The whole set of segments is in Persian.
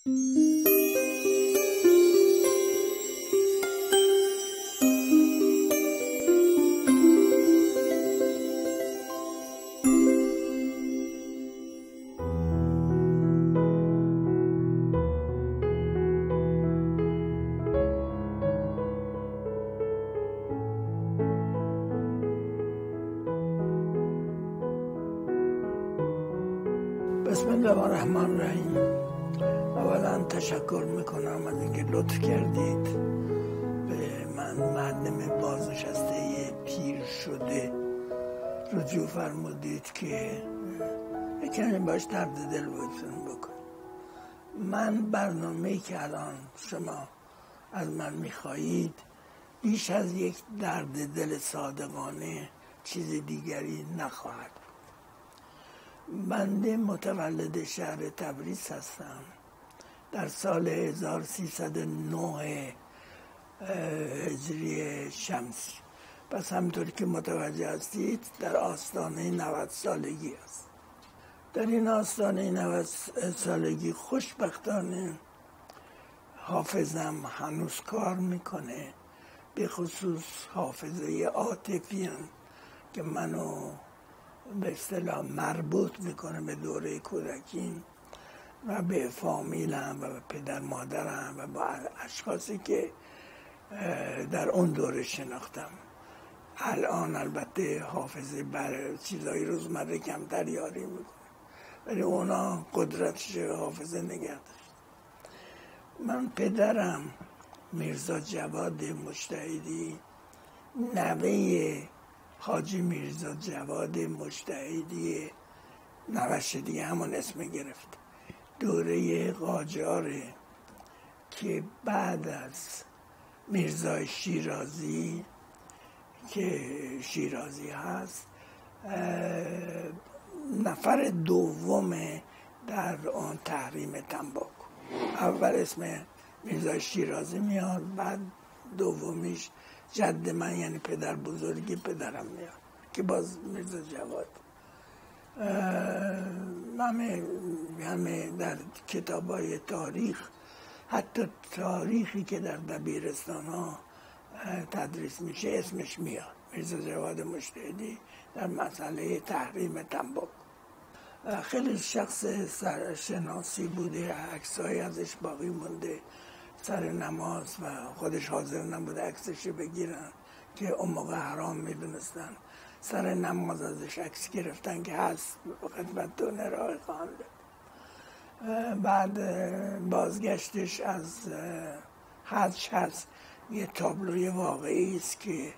بسم الله الرحمن الرحیم. اولا تشکر میکنم از اینکه لطف کردید به من معلم بازنشسته پیر شده رجوع فرمودید که یکمی باش درد دل بایدتون بکن. من برنامه‌ای که الان شما از من میخواهید بیش از یک درد دل صادقانه چیز دیگری نخواهد. بنده متولد شهر تبریز هستم. در سال 1309 هجری شمسی. پس همطور که متوجه هستید در آستانه 90 سالگی است. در این آستانه 90 سالگی خوشبختانه حافظم هنوز کار میکنه، به خصوص حافظه عاطفی که منو به اصطلاح مربوط میکنه به دوره کودکیم و به فامیلم و به پدر مادرم و با اشخاصی که در اون دوره شناختم. الان البته حافظه بر چیزای روزمره کمتر یاری میکنه، ولی اونا قدرتش حافظه نگه داشت. من پدرم میرزا جواد مجتهدی نوه حاجی میرزا جواد مجتهدی نوش دیگه همون اسم گرفت. دوره قاجاره که بعد از میرزا شیرازی که شیرازی هست نفر دوم در آن تحریم تنباکو. اول اسم میرزا شیرازی میاد، بعد دومیش جد من یعنی پدر بزرگی پدرم میاد که باز میرزا جواد. همه در کتابای تاریخ، حتی تاریخی که در دبیرستان ها تدریس میشه اسمش میاد، میرزا جواد مجتهدی در مسئله تحریم تنباکو. خیلی شخص سرشناسی بوده، عکسای ازش باقی مونده سر نماز و خودش حاضر نبوده عکسش بگیرن که اون موقع حرام میدونستن. سر نماز ازش عکس گرفتن که هست خدمتتون ارائه خواهم داد. بعد بازگشتش از حج هست یه تابلوی واقعی است که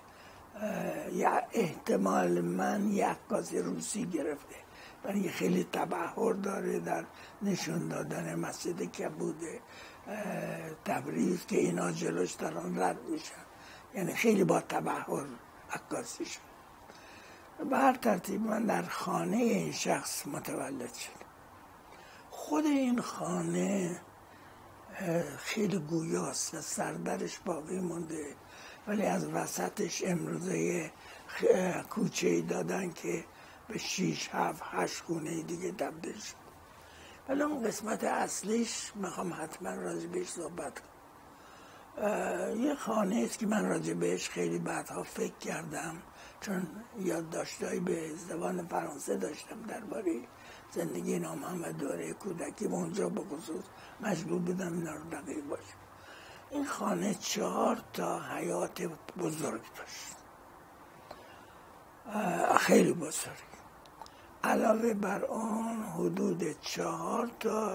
احتمال من یه عکاسی روسی گرفته، ولی خیلی تبحر داره در نشون دادن مسجد کبود تبریز که اینا جلوش دارن رد میشن، یعنی خیلی با تبحر عکاسی شد. به هر ترتیب من در خانه این شخص متولد شدم. خود این خانه خیلی گویاست و سردرش باقی مونده، ولی از وسطش امروزه کوچه‌ای دادن که به 6 7 8 خونه دیگه تبدیل شد. ولی اون قسمت اصلیش میخوام حتما راجع بهش صحبت کنم. یه خانه است که من راجع بهش خیلی بعدها فکر کردم، چون یادداشتایی به زبان فرانسه داشتم درباره زندگی نامم و دوره کودکی، اونجا به خصوص مجبور بودم اینا رو دقیق باشم. این خانه 4 تا حیاط بزرگ داشت، خیلی بزرگ. علاوه بر آن حدود 4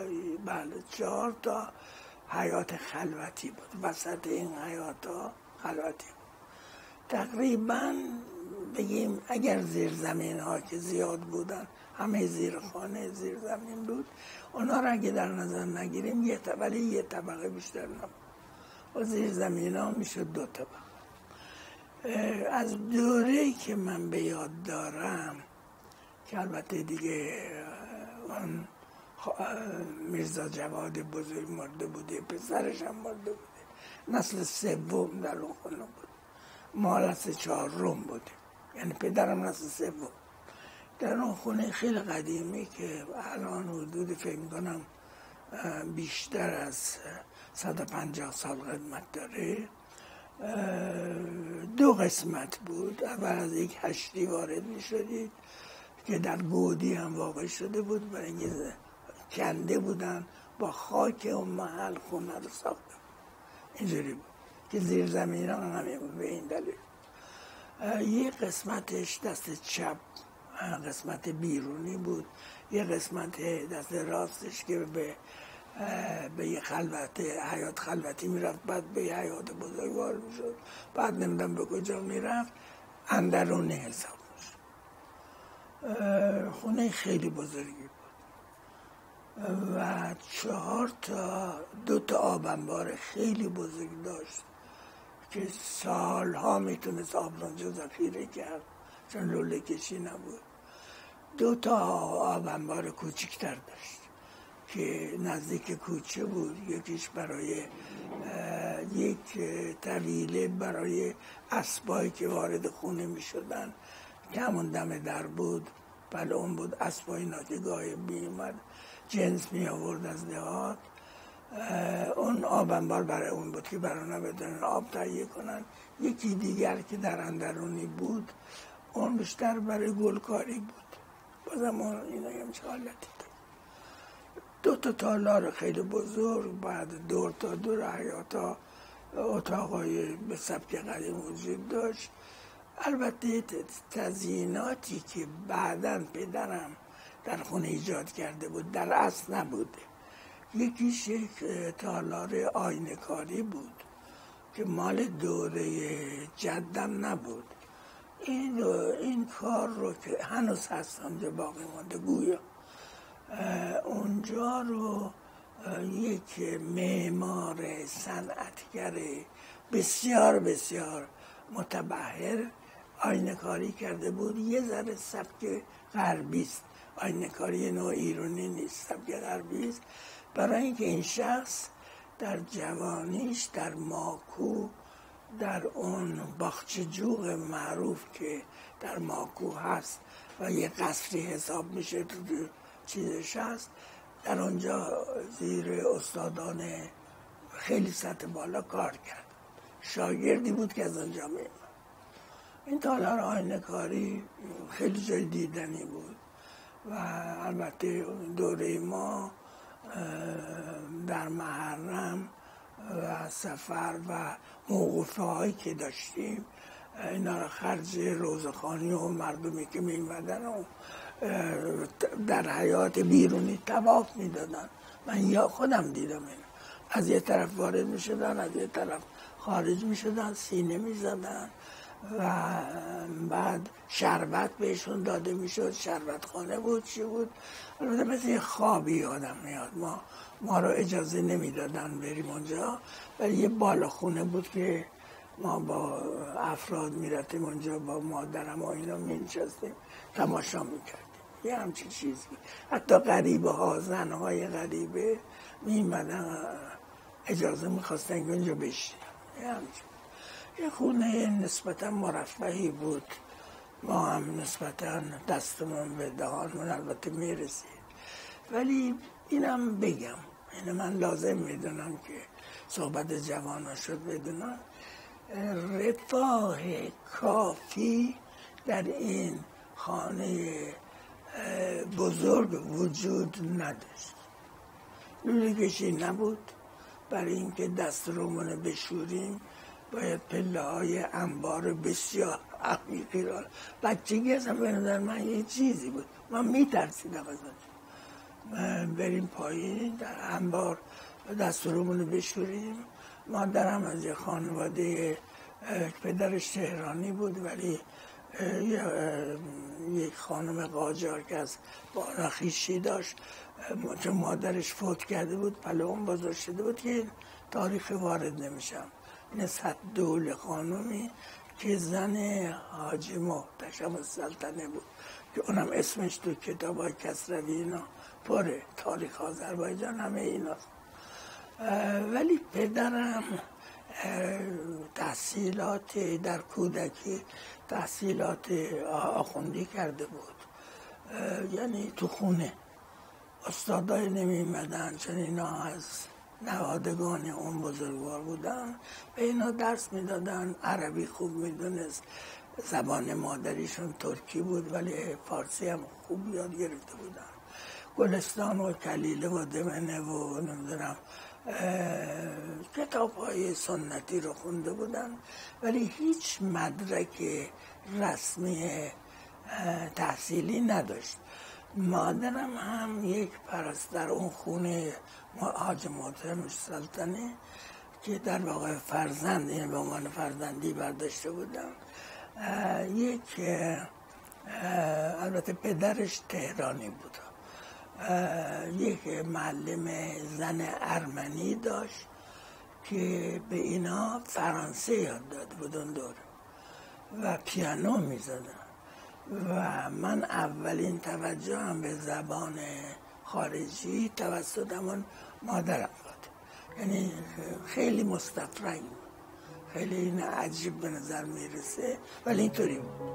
تا حیاط خلوتی بود. وسط این حیاط ها خلوتی بود. تقریبا بگیم اگر زیر زمین ها که زیاد بودن، همه زیر خانه زیر زمین بود، اونا را اگه در نظر نگیریم ولی یه طبقه بیشتر نبود و زیر زمین ها میشد 2 طبقه. از دوره‌ای که من به یاد دارم که البته دیگه اون میرزا جواد بزرگ مرده بوده، پسرش هم مرده بوده، نسل 3 در اون خونه بود، ما نسل 4 بودیم، یعنی پدرم نسل 3. در اون خونه خیلی قدیمی که الان حدود فکر میکنم بیشتر از 150 سال خدمت داره. 2 قسمت بود. اول از یک هشتی وارد می شدید که در گودی هم واقع شده بود، برای اینکه کنده بودن با خاک اون محل خونه رو ساخته. اینجوری بود که زیر زمین هم همین بود. به این دلیل یه قسمتش دست چپ، قسمت بیرونی بود، یه قسمت دست راستش که به یه خلوت، حیات خلوتی میرفت، بعد به یه حیات بزرگوار میشد، بعد نمیدونم به کجا میرفت، اندرونی حساب میشد. خونه خیلی بزرگی بود و 2 تا آب انبار خیلی بزرگ داشت که سالها میتونست آب رو ذخیره کرد چون لوله کشی نبود. 2 تا آب انبار کوچکتر داشت که نزدیک کوچه بود. یکیش برای یک طویله برای اسبایی که وارد خونه می شدن که همون دم در بود. بله اون بود. اسبای اینا که گاهی می اومد جنس می آورد از دهات. اون آب انبار برای اون بود که برای اونا بدونن آب تهیه کنن. یکی دیگر که در اندرونی بود اون بیشتر برای گلکاری بود. بازم اون اینا هم چه حالتی داشت. 2 تا تالار خیلی بزرگ، بعد دور تا دور حیاتا اتاقای به سبک قدیم وجود داشت. البته تزییناتی که بعداً پدرم در خونه ایجاد کرده بود در اصل نبوده. یکیش یک تالار آینه کاری بود که مال دوره جدم نبود. این کار رو که هنوز هست اونجا باقی مانده گویا، اونجا رو یک معمار صنعتگر بسیار بسیار متبحر آینه کاری کرده بود. یه ذره سبک غربی است، آینه کاری نوع ایرانی نیست، سبک غربی است. برای اینکه این شخص در جوانیش در ماکو، در اون باغچه جوق معروف که در ماکو هست و یه قصری حساب میشه تو چیزش هست، در اونجا زیر استادان خیلی سطح بالا کار کرد. شاگردی بود که از اونجا می‌اومد. این تالار آینه کاری خیلی جای دیدنی بود و البته دوره ما در محرم و سفر و موقوفه هایی که داشتیم اینا را خرج روزخوانی و مردمی که می اومدن و در حیات بیرونی طواف می دادن. من یا خودم دیدم این از یه طرف وارد می شدن، از یه طرف خارج می شدن، سینه می زدن و بعد شربت بهشون داده می شد. شربت خانه بود چی بود، البته مثل یه خوابی آدم میاد. ما رو اجازه نمی دادن بریم اونجا، ولی یه بالا خونه بود که ما با افراد می رفتیم اونجا، با مادرم و اینا می نشستیم تماشا می کردیم. یه همچین چیزی. حتی غریبه ها، زنهای غریبه می مدن اجازه می خواستن که اونجا بشینن. یه همچین. یه خونه نسبتا مرفهی بود. ما هم نسبتا دستمون به دهانمون البته می رسید. ولی اینم بگم، اینه من لازم میدونم که صحبت جوانان شد بدونم، رفاه کافی در این خانه بزرگ وجود نداشت. لوله کشی نبود. برای اینکه دست رومونه بشوریم باید پله های انبار بسیار عمیقی را. بچگی اصلا به نظر من یه چیزی بود، من میترسیدم از اونجا. بریم پایین در انبار دست رومونه بشوریم. مادرم از یه خانواده، پدرش تهرانی بود ولی یک خانم قاجار که از بانخیشی داشت، چون مادرش فوت کرده بود پلوان بازار شده بود که تاریخ وارد نمیشم. نسبت دوله خانومی که زن حاجی محتشم السلطنه بود که اونم اسمش تو کتابای کسروی اینا پره، تاریخ آذربایجان همه ایناست. ولی پدرم تحصیلات در کودکی تحصیلات آخوندی کرده بود، یعنی تو خونه استادای نمیمدن، چون اینا از نوادگان اون بزرگوار بودن، به اینا درس میدادن. عربی خوب میدونست، زبان مادریشون ترکی بود ولی فارسی هم خوب یاد گرفته بودن. گلستان و کلیله و دمنه و نمیدونم کتاب های سنتی رو خونده بودن، ولی هیچ مدرک رسمی تحصیلی نداشت. مادرم هم یک پرستار اون خونه حاج محترم سلطنه که در واقع فرزند، این به عنوان فرزندی برداشته بودم. یک البته پدرش تهرانی بود، یک معلم زن ارمنی داشت که به اینا فرانسه یاد داده بود اون دوره و پیانو میزدن و من اولین توجهم به زبان خارجی توسط همون مادرم بود. یعنی خیلی مستفرنگ، خیلی این عجیب به نظر میرسه ولی اینطوری بود.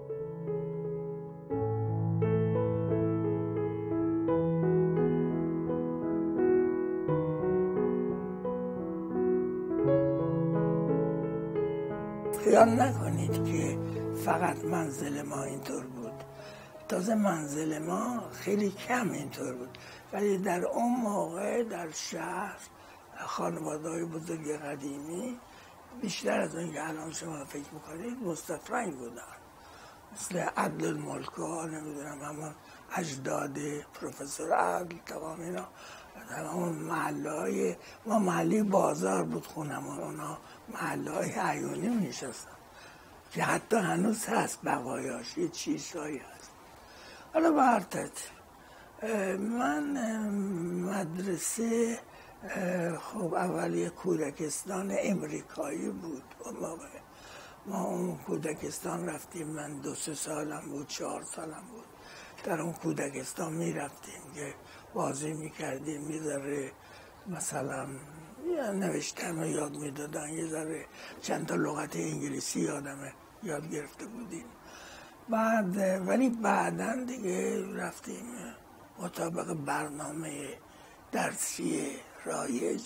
خیال نکنید که فقط منزل ما اینطور بود، تازه منزل ما خیلی کم اینطور بود، ولی در اون موقع در شهر خانواده‌های بزرگ قدیمی بیشتر از اون که الان شما فکر میکنید مستفرنگ بودن، مثل عدل الملکا، نمیدونم همون اجداد پروفسور عدل، تمام اینا همون محله های ما، محله بازار بود خونمون، اونا محله های عیونی میشستن که حتی هنوز هست بقایاش، یه چیزهایی هست. حالا به هر ترتیب من مدرسه خب اولی کودکستان امریکایی بود اون موقع. ما اون کودکستان رفتیم، من 2-3 سالم بود، 4 سالم بود. در اون کودکستان می رفتیم که بازی می کردیم، یه ذره مثلا نوشتن رو یاد می دادن، یه ذره چند تا لغت انگلیسی یاد گرفته بودیم. بعد ولی بعداً دیگه رفتیم مطابق برنامه درسی رایج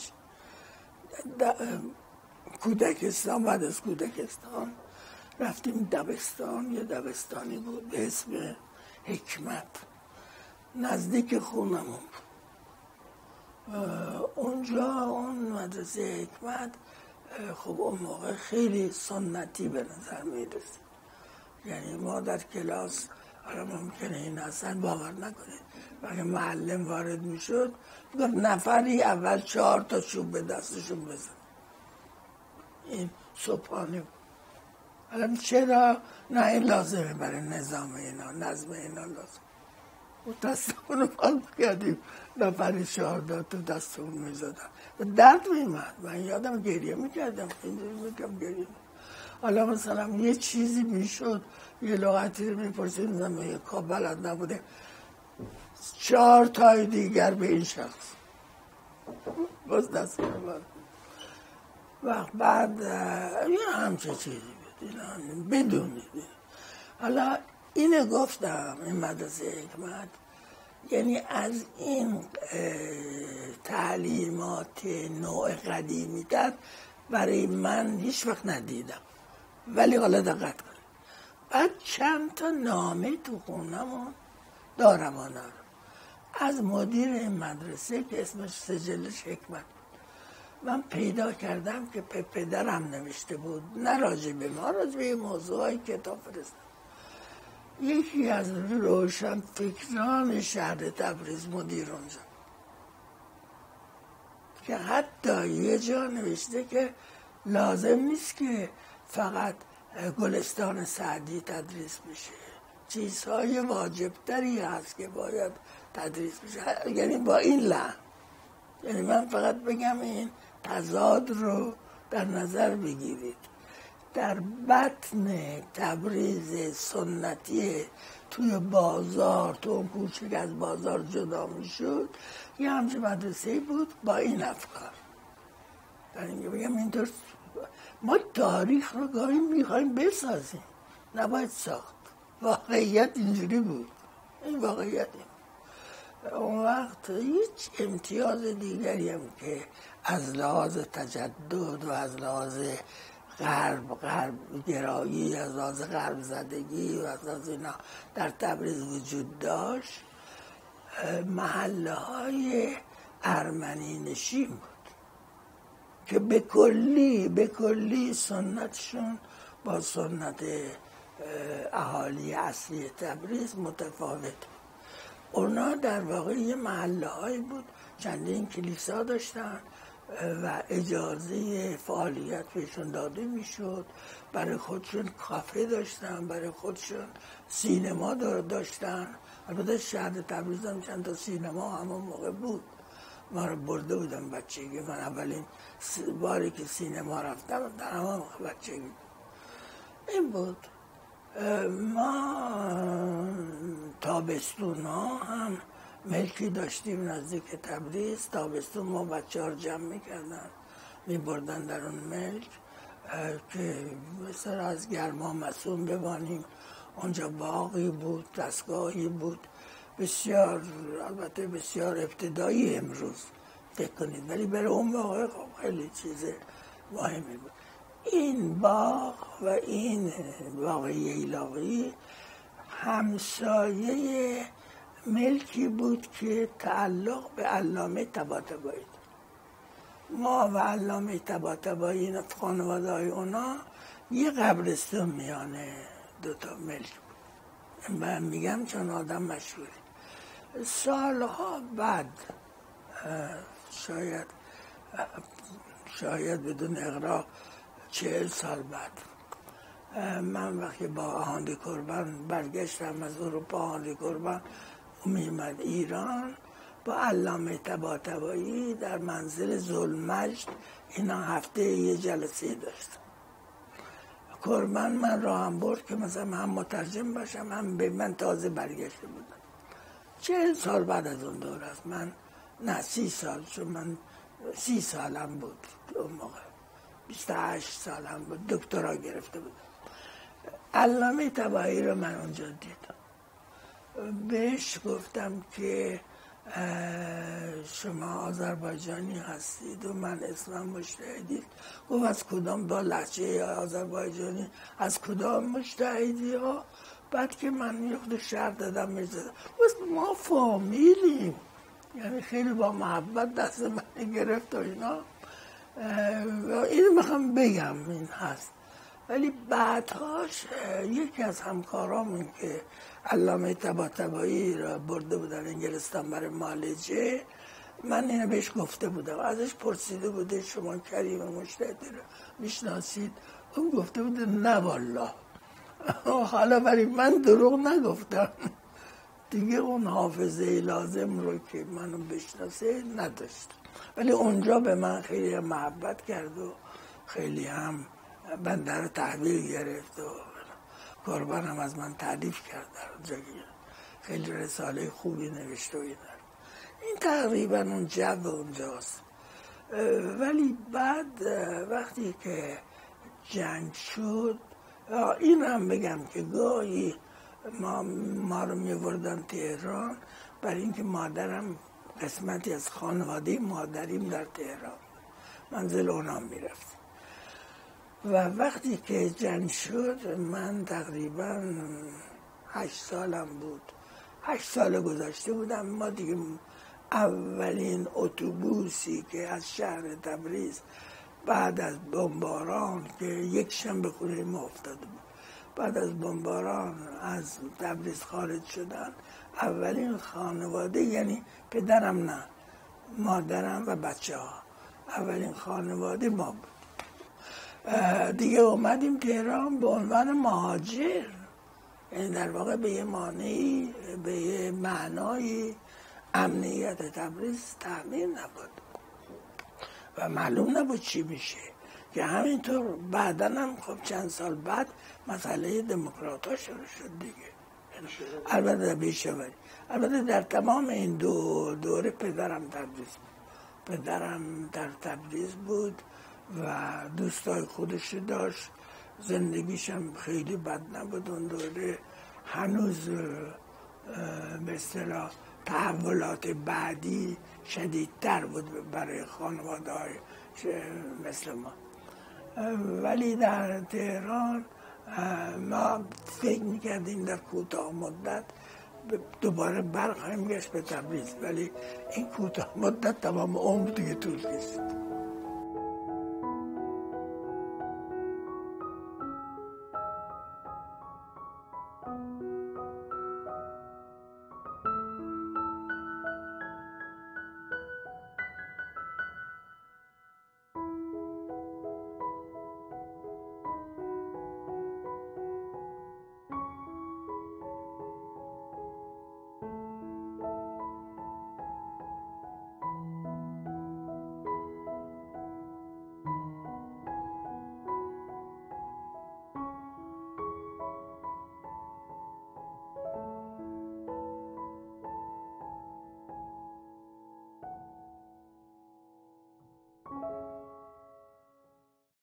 کودکستان. بعد از کودکستان رفتیم دبستان، یه دبستانی بود به اسم حکمت نزدیک خونمون بود. اونجا اون مدرسه حکمت خب اون موقع خیلی سنتی به نظر میرسید. یعنی ما در کلاس، حالا ممکنه این اصلا باور نکنید، وقتی معلم وارد میشد نفری اول 4 تا چوب به دستشون بزن. این صبحانه بود. حالا چرا؟ نه این لازمه برای نظام اینا، نظم اینا لازم. و دستمون رو پال کردیم، نفری 4 تا دستمون میزدن و درد میمد. من یادم گریه میکردم، گریه. حالا مثلا یه چیزی میشد، یه لغتی رو میپرسیدم، یه بلد نبوده، 4 تای دیگر به این شخص باز دست رو وقت بعد یه همچه چیزی بود بدونید. حالا اینه گفتم این مدرسه حکمت یعنی از این تعلیمات نوع قدیمی تر برای من هیچ وقت ندیدم. ولی حالا دقت کنید، بعد چند تا نامه تو خونمون دارم از مدیر این مدرسه که اسمش سجلش حکمت بود. من پیدا کردم که پدرم نوشته بود، نه راجع به ما، راجع به موضوعی کتاب فرستاد. یکی از روشن فکران شهر تبریز مدیر اونجا که حتی یه جا نوشته که لازم نیست که فقط گلستان سعدی تدریس بشه، چیزهای واجبتری هست که باید تدریس بشه. یعنی با این لحن، یعنی من فقط بگم این تضاد رو در نظر بگیرید. در بطن تبریز سنتی توی بازار، تو اون کوچه از بازار جدا میشد، یه همچه مدرسه بود با این افکار. در اینکه بگم اینطور ما تاریخ رو گاهی میخوایم بسازیم، نباید ساخت. واقعیت اینجوری بود، این واقعیت این. اون وقت هیچ امتیاز دیگری هم که از لحاظ تجدد و از لحاظ غرب گرایی، از لحاظ غرب زدگی و از لحاظ اینا در تبریز وجود داشت، محله های ارمنی نشین بود که به کلی سنتشون با سنت اهالی اصلی تبریز متفاوت. اونا در واقع یه محله هایی بود، چندین کلیسا داشتن و اجازه فعالیت بهشون داده میشد. برای خودشون کافه داشتن، برای خودشون سینما داشتن. البته شهر تبریز هم چند تا سینما همون موقع بود، ما رو برده بودم بچگی. من اولین باری که سینما رفتم در همون موقع بچگی این بود. ما تابستون ها هم ملکی داشتیم نزدیک تبریز. تابستون ما بچه ها رو جمع میکردن، میبردن در اون ملک که مثل از گرما مصون ببانیم. اونجا باغی بود، دستگاهی بود، بسیار البته بسیار ابتدایی امروز فکر کنید، ولی برای اون موقع خیلی چیز مهمی بود. این باغ و این باغ ییلاقی همسایه ملکی بود که تعلق به علامه طباطبایی داشت. ما و علامه طباطبایی خانواده های اونا یه قبرستون میانه دوتا ملک بود. من میگم چون آدم مشهوری. سالها بعد، شاید بدون اغراق 40 سال بعد، من وقتی با آهنگ قربان برگشتم از اروپا، آهنگ قربان میمد ایران، با علامه طباطبایی در منزل ذوالمجد اینا هفته یه جلسه داشتم. قربان من را هم برد که مثلا هم مترجم باشم، هم به من تازه برگشته بودم. 40 سال بعد از اون دور است. من نه 30 سال، چون من 30 سالم بود اون موقع، 28 سالم بود، دکترا گرفته بودم. علامه طباطبایی رو من اونجا دیدم. بهش گفتم که شما آذربایجانی هستید و من اسمم مجتهدی. گفت از کدام؟ با لهجه آذربایجانی از کدام مجتهدی ها؟ بعد که من یه خود شرح دادم میزدم، ما فامیلیم. یعنی خیلی با محبت دست من گرفت و اینا. اینو میخوام بگم این هست. ولی بعدهاش یکی از همکارامون که علامه طباطبایی را برده بودن انگلستان برای معالجه، من اینو بهش گفته بودم، ازش پرسیده بوده شما کریم مجتهدی رو میشناسید؟ اون گفته بوده نه والله. حالا برای من دروغ نگفتم دیگه، اون حافظه لازم رو که منو بشناسه نداشت. ولی اونجا به من خیلی محبت کرد و خیلی هم بنده رو تحویل گرفت و قربان هم از من تعریف کرد در اونجا، خیلی رساله خوبی نوشته و این تقریبا اون جو اونجاست. ولی بعد وقتی که جنگ شد، این هم بگم که گاهی ما رو می‌بردن تهران برای اینکه مادرم قسمتی از خانواده مادریم در تهران، منزل اونا میرفت. و وقتی که جنگ شد من تقریبا 8 سالم بود، 8 سال گذشته بودم. ما دیگه اولین اتوبوسی که از شهر تبریز بعد از بمباران که یک شنبه خونه ما افتاده بود، بعد از بمباران از تبریز خارج شدن، اولین خانواده، یعنی پدرم نه، مادرم و بچه ها، اولین خانواده ما بود. دیگه اومدیم تهران به عنوان مهاجر، یعنی در واقع به یه معنی، به یه معنای امنیت تبریز تأمین نبود و معلوم نبود چی میشه. که همینطور بعداً هم خب چند سال بعد مسئله دموکرات ها شروع شد دیگه. البته بیشوری، البته در تمام این دوره پدرم در تبریز بود و دوستای خودش داشت، زندگیش هم خیلی بد نبود اون دوره. هنوز به اصطلاح تحولات بعدی شدیدتر بود برای خانواده های مثل ما. ولی در تهران ما فکر میکردیم در کوتاه مدت دوباره برخواهیم گشت به تبریز، ولی این کوتاه مدت تمام عمر دیگه طول کشید.